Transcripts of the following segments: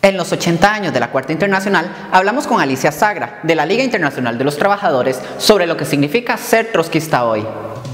En los 80 años de la Cuarta Internacional, hablamos con Alicia Sagra, de la Liga Internacional de los Trabajadores, sobre lo que significa ser trotskista hoy.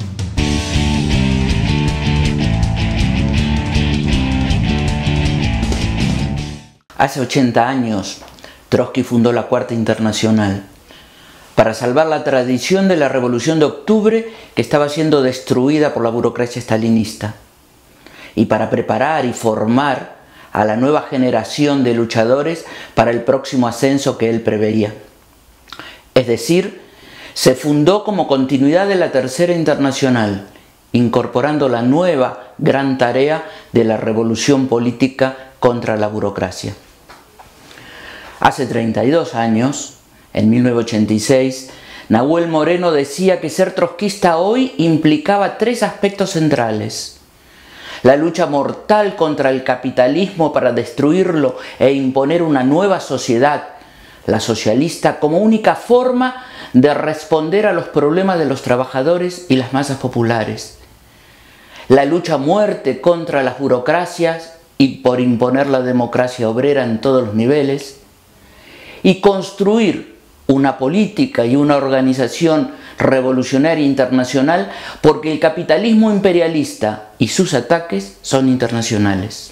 Hace 80 años, Trotsky fundó la Cuarta Internacional para salvar la tradición de la Revolución de Octubre que estaba siendo destruida por la burocracia stalinista y para preparar y formar a la nueva generación de luchadores para el próximo ascenso que él preveía. Es decir, se fundó como continuidad de la Tercera Internacional, incorporando la nueva gran tarea de la revolución política contra la burocracia. Hace 32 años, en 1986, Nahuel Moreno decía que ser trotskista hoy implicaba tres aspectos centrales: la lucha mortal contra el capitalismo para destruirlo e imponer una nueva sociedad, la socialista, como única forma de responder a los problemas de los trabajadores y las masas populares; la lucha a muerte contra las burocracias y por imponer la democracia obrera en todos los niveles; y construir una política y una organización revolucionaria internacional, porque el capitalismo imperialista y sus ataques son internacionales.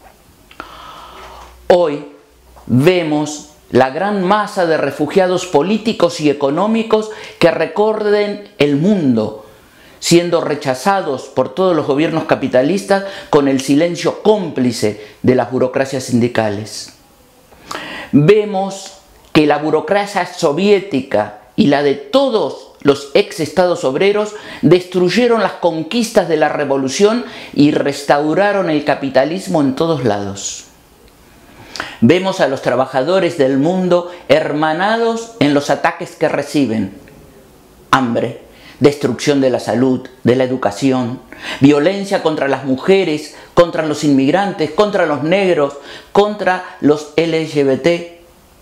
Hoy vemos la gran masa de refugiados políticos y económicos que recorren el mundo, siendo rechazados por todos los gobiernos capitalistas con el silencio cómplice de las burocracias sindicales. Vemos que la burocracia soviética y la de todos los ex estados obreros destruyeron las conquistas de la revolución y restauraron el capitalismo en todos lados. Vemos a los trabajadores del mundo hermanados en los ataques que reciben: hambre, destrucción de la salud, de la educación, violencia contra las mujeres, contra los inmigrantes, contra los negros, contra los LGBT.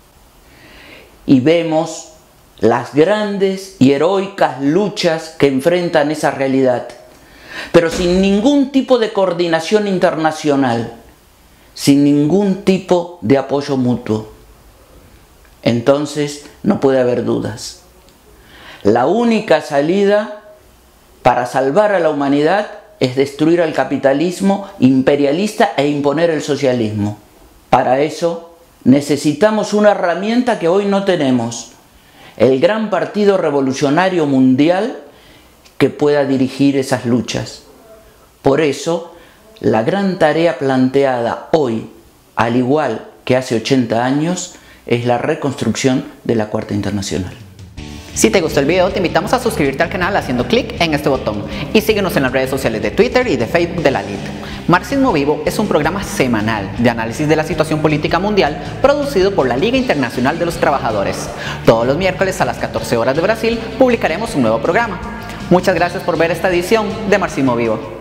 Y vemos las grandes y heroicas luchas que enfrentan esa realidad, pero sin ningún tipo de coordinación internacional, sin ningún tipo de apoyo mutuo. Entonces no puede haber dudas. La única salida para salvar a la humanidad es destruir al capitalismo imperialista e imponer el socialismo. Para eso necesitamos una herramienta que hoy no tenemos: el gran partido revolucionario mundial que pueda dirigir esas luchas. Por eso, la gran tarea planteada hoy, al igual que hace 80 años, es la reconstrucción de la Cuarta Internacional. Si te gustó el video, te invitamos a suscribirte al canal haciendo clic en este botón y síguenos en las redes sociales de Twitter y de Facebook de la LIT. Marxismo Vivo es un programa semanal de análisis de la situación política mundial producido por la Liga Internacional de los Trabajadores. Todos los miércoles a las 14 horas de Brasil publicaremos un nuevo programa. Muchas gracias por ver esta edición de Marxismo Vivo.